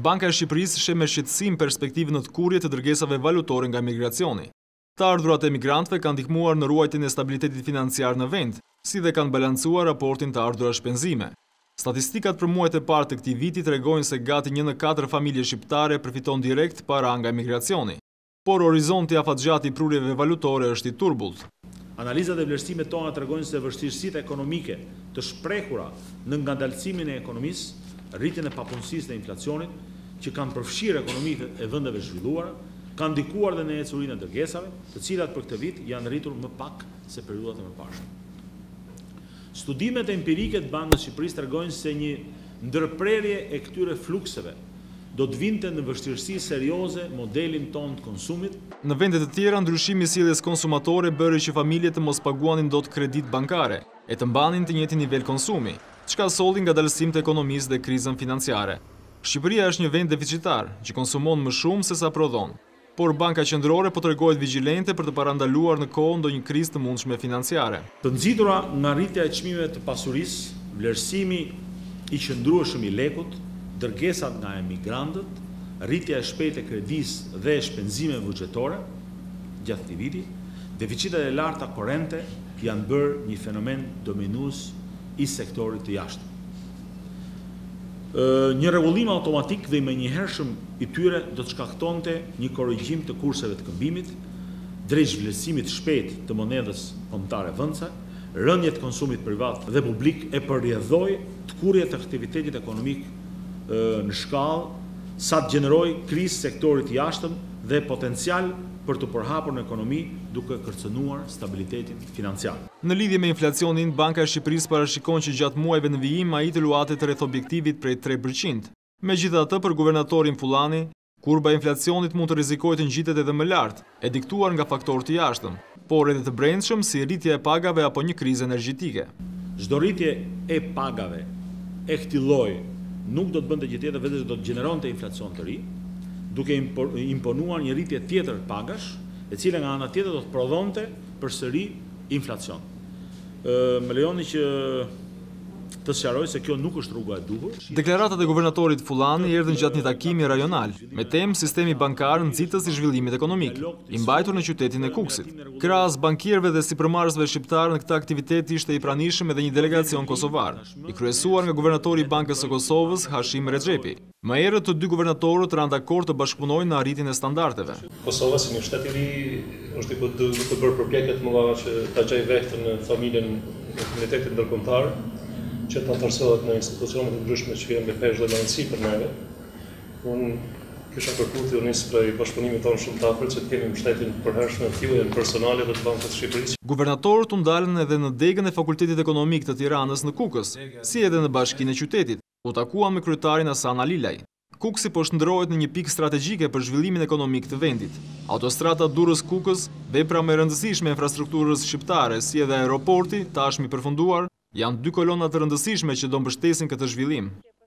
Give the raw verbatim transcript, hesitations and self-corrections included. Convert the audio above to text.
Banka e Shqipërisë sheh me shqetësim perspektivën në të kurrje të dërgesave valutore nga migracioni. Të ardhurat e migrantëve kanë ndihmuar në ruajtjen e stabilitetit financiar në vend, si dhe kanë balancuar raportin të ardhura shpenzime. Statistikat për muajt e parë të këtij viti tregojnë se gati një në katër familje shqiptare përfiton direkt para nga migracioni, por horizonti afatgjat i prurjeve valutore është i turbullt. Analizat e vlerësimet tona tregojnë se vështirësitë ekonomike të shprehura në ngadalësimin e ekonomisë, rritjen e papunësisë dhe inflacionit, që kanë përfshirë ekonomitë e vendeve zhvilluara, kanë ndikuar dhe në ecurinë e dërgesave, të cilat për këtë vit janë rritur më pak se periudhat e mëparshme. Studimet empirike të Bankës së Shqipërisë tregojnë se një ndërprerje e këtyre flukseve do të vinte në vështirësi serioze modelin tonë të konsumit. Në vende të tjera, ndryshimi i sjelljes konsumatore bëri që familjet të mos paguanin dot kredit bankare e të mbanin të njëjtin nivel konsumi, çka solli ngadalësim të ekonomisë dhe krizën financiare. Shqipëria është një vend deficitar, që konsumon më shumë se sa prodhon, por Banka Qendrore po tregohet vigjilente për të parandaluar në kohë ndonjë krizë të mundshme financiare. Të nxitura nga rritja e çmimeve të pasurisë, vlerësimi i qëndrueshëm i lekut, dërgesat nga emigrantët, rritja e shpejtë e kredisë dhe e shpenzimeve buxhetore gjatë këtij viti, deficitet e larta korrente janë bërë një fenomen dominues i sektorit të jashtëm. Një rregullim automatik dhe i menjëhershëm i tyre do të shkaktonte një korrigjim të kurseve të këmbimit, drejt zhvlerësimit shpejt të monedhës kombëtare vendse, rënje të konsumit privat dhe publik e përrjedhoi të kurrje të aktivitetit ekonomik në shkallë, sa të gjeneroj krizë sektorit të jashtëm dhe potencial për të përhapur në ekonomi duke kërcënuar stabilitetin financiar. Në lidhje me inflacionin, Banka e Shqipërisë parashikon që gjatë muajve në vijim ai të luatet rreth objektivit prej tre përqind. Megjithatë, për guvernatorin Fullani, kurba e inflacionit mund të rrezikojë të ngjitet edhe më lart, e diktuar nga faktorë të jashtëm, por edhe të brendshëm si rritja e pagave apo një krizë energjetike. Çdo rritje e pagave e këtij lloji nuk do të bënte gjë tjetër vetëm se do të gjeneronte inflacion të ri, duke imponuar një rritje tjetër pagash, e cila nga ana tjetër do të prodhonte përsëri inflacion. Më lejoni që të sqaroj se kjo nuk është rruga e duhur. Deklaratat e guvernatorit Fullani erdhën gjatë një takimi rajonal, me temë sistemi bankar nxitës i zhvillimit ekonomik, i mbajtur në qytetin e Kukësit. Krahas bankierëve dhe sipërmarrësve shqiptar në këtë aktivitet ishte i pranishëm edhe një delegacion kosovar, i kryesuar nga guvernatori i Bankës së Kosovës, Hashim Rexhepi. Më herët të dy guvernatorët ranë dakord të bashkëpunojnë në arritjen e standardeve. Kosova si një shtet i ri është i duke bërë përpjekje të mëdha që ta gjejë vetën në familjen e komunitetit ndërkombëtar, që të antarësohet në institucionet të ndryshme që vjen me peshë dhe me rëndësi për neve. Unë kisha kërkuar të nis prej bashkëpunimit tonë shumë të afërt që të kemi mbështetjen e përhershme të tillë personale dhe të Bankës së Shqipërisë. Guvernatorët u ndalën edhe në degën e Fakultetit Ekonomik të Tiranës në Kukës, si edhe në bashkinë e qytetit. U takuan me kryetarin Hasan Alilaj. Kuksi po shndrohet në një pikë strategjike për zhvillimin ekonomik të vendit. Autostrada Durrës-Kukës, vepra më e rëndësishme e infrastrukturës shqiptare, si edhe aeroporti, tashmë i përfunduar, janë dy kolona të rëndësishme që do mbështesin këtë zhvillim.